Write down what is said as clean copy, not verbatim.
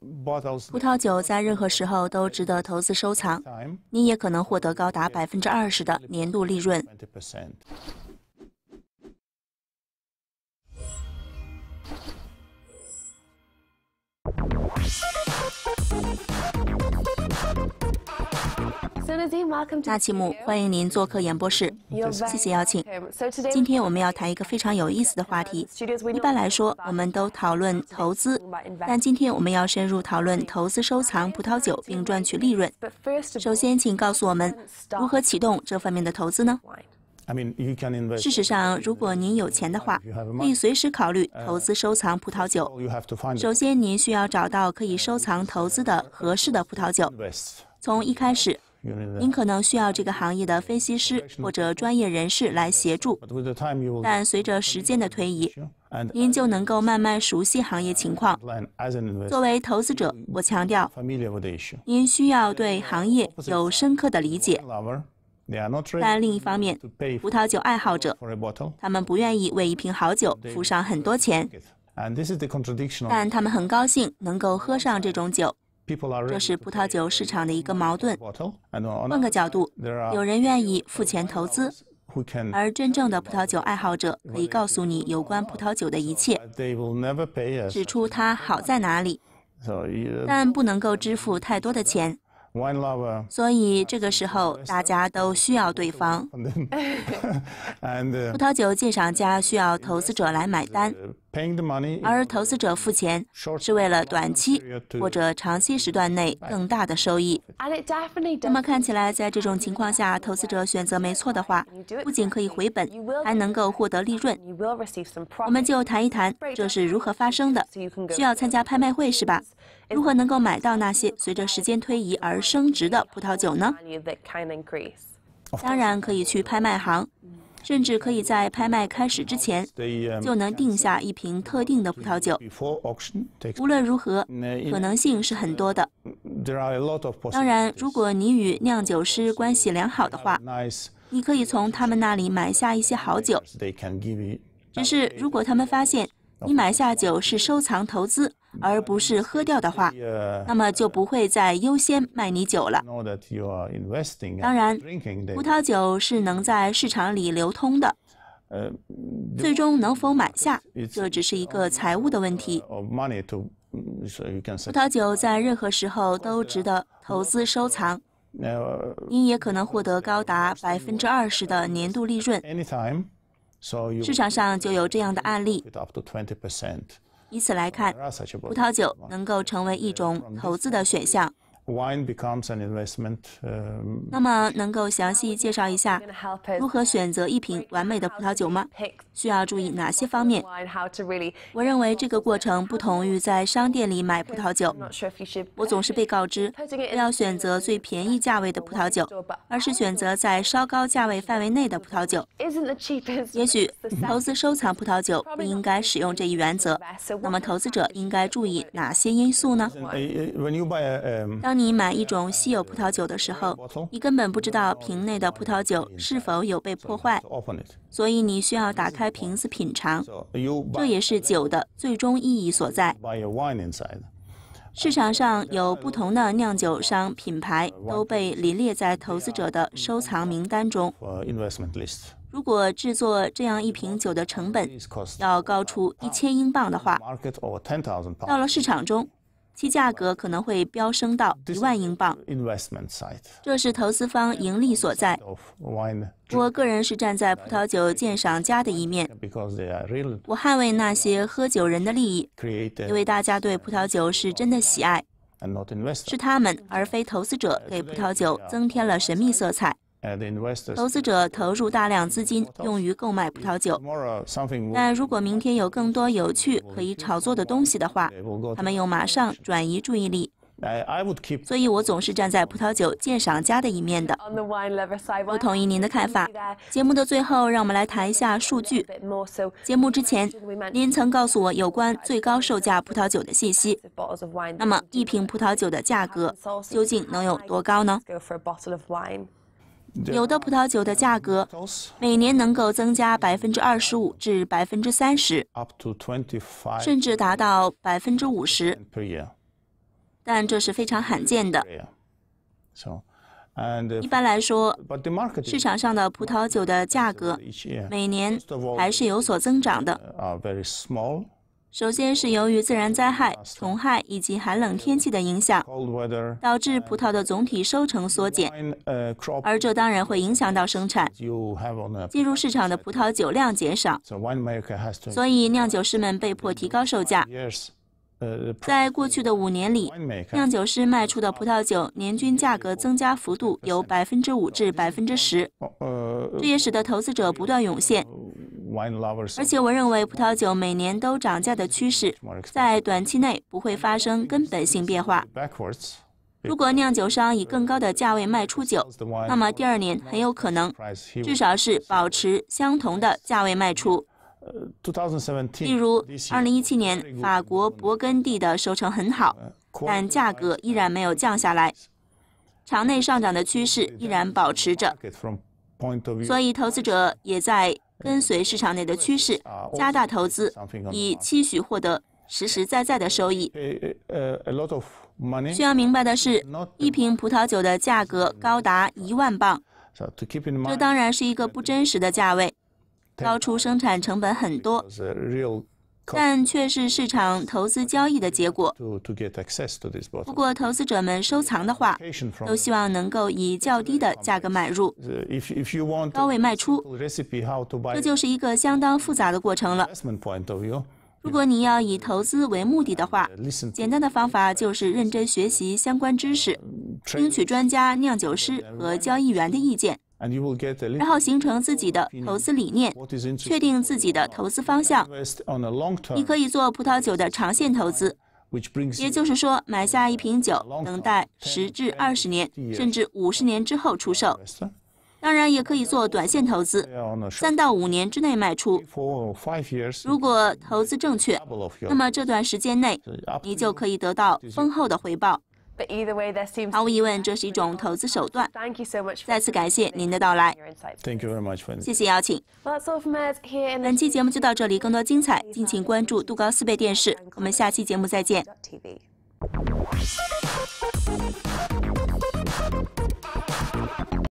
葡萄酒在任何时候都值得投资收藏，你也可能获得高达20%的年度利润。纳奇姆，欢迎您做客演播室，谢谢邀请。今天我们要谈一个非常有意思的话题。一般来说，我们都讨论投资，但今天我们要深入讨论投资收藏葡萄酒并赚取利润。首先，请告诉我们如何启动这方面的投资呢？事实上，如果您有钱的话，可以随时考虑投资收藏葡萄酒。首先，您需要找到可以收藏投资的合适的葡萄酒。从一开始，您可能需要这个行业的分析师或者专业人士来协助，但随着时间的推移，您就能够慢慢熟悉行业情况。作为投资者，我强调，您需要对行业有深刻的理解。但另一方面，葡萄酒爱好者，他们不愿意为一瓶好酒付上很多钱，但他们很高兴能够喝上这种酒。这是葡萄酒市场的一个矛盾。换个角度，有人愿意付钱投资，而真正的葡萄酒爱好者可以告诉你有关葡萄酒的一切，指出它好在哪里，但不能够支付太多的钱。所以这个时候大家都需要对方。葡萄酒鉴赏家需要投资者来买单，而投资者付钱是为了短期或者长期时段内更大的收益。那么看起来，在这种情况下，投资者选择没错的话，不仅可以回本，还能够获得利润。我们就谈一谈这是如何发生的。需要参加拍卖会是吧？如何能够买到那些随着时间推移而升值的葡萄酒呢？当然可以去拍卖行，甚至可以在拍卖开始之前就能定下一瓶特定的葡萄酒。无论如何，可能性是很多的。当然，如果你与酿酒师关系良好的话，你可以从他们那里买下一些好酒。只是如果他们发现你买下酒是收藏投资，而不是喝掉的话，那么就不会再优先卖你酒了。当然，葡萄酒是能在市场里流通的，最终能否买下，这只是一个财务的问题。葡萄酒在任何时候都值得投资收藏，您也可能获得高达20%的年度利润。市场上就有这样的案例。以此来看，葡萄酒能够成为一种投资的选项。那么，能够详细介绍一下如何选择一瓶完美的葡萄酒吗？需要注意哪些方面？我认为这个过程不同于在商店里买葡萄酒。我总是被告知不要选择最便宜价位的葡萄酒，而是选择在稍高价位范围内的葡萄酒。也许投资收藏葡萄酒不应该使用这一原则。那么，投资者应该注意哪些因素呢？当你买一种稀有葡萄酒的时候，你根本不知道瓶内的葡萄酒是否有被破坏，所以你需要打开瓶子品尝，这也是酒的最终意义所在。市场上有不同的酿酒商品牌都被领列在投资者的收藏名单中。如果制作这样一瓶酒的成本要高出1000英镑的话，到了市场中，其价格可能会飙升到1万英镑，这是投资方盈利所在。我个人是站在葡萄酒鉴赏家的一面，我捍卫那些喝酒人的利益，因为大家对葡萄酒是真的喜爱，是他们而非投资者给葡萄酒增添了神秘色彩。投资者投入大量资金用于购买葡萄酒，但如果明天有更多有趣可以炒作的东西的话，他们又马上转移注意力。所以我总是站在葡萄酒鉴赏家的一面的。我同意您的看法。节目的最后，让我们来谈一下数据。节目之前，您曾告诉我有关最高售价葡萄酒的信息。那么，一瓶葡萄酒的价格究竟能有多高呢？有的葡萄酒的价格每年能够增加25%至30%，甚至达到50%。 但这是非常罕见的。一般来说，市场上的葡萄酒的价格每年还是有所增长的。首先是由于自然灾害、虫害以及寒冷天气的影响，导致葡萄的总体收成缩减，而这当然会影响到生产。进入市场的葡萄酒量减少，所以酿酒师们被迫提高售价。在过去的5年里，酿酒师卖出的葡萄酒年均价格增加幅度有5%至10%，这也使得投资者不断涌现。而且我认为葡萄酒每年都涨价的趋势，在短期内不会发生根本性变化。如果酿酒商以更高的价位卖出酒，那么第2年很有可能至少是保持相同的价位卖出。例如2017年法国勃艮第的收成很好，但价格依然没有降下来，场内上涨的趋势依然保持着，所以投资者也在跟随市场内的趋势，加大投资，以期许获得实实在在的收益。需要明白的是，一瓶葡萄酒的价格高达1万镑，这当然是一个不真实的价位，高出生产成本很多，但却是市场投资交易的结果。不过投资者们收藏的话，都希望能够以较低的价格买入，高位卖出，这就是一个相当复杂的过程了。如果你要以投资为目的的话，简单的方法就是认真学习相关知识，听取专家、酿酒师和交易员的意见，然后形成自己的投资理念，确定自己的投资方向。你可以做葡萄酒的长线投资，也就是说买下一瓶酒，等待10至20年甚至50年之后出售。当然也可以做短线投资，3到5年之内卖出。如果投资正确，那么这段时间内你就可以得到丰厚的回报。毫无疑问，这是一种投资手段。再次感谢您的到来，谢谢邀请。本期节目就到这里，更多精彩，敬请关注杜高4倍电视。我们下期节目再见。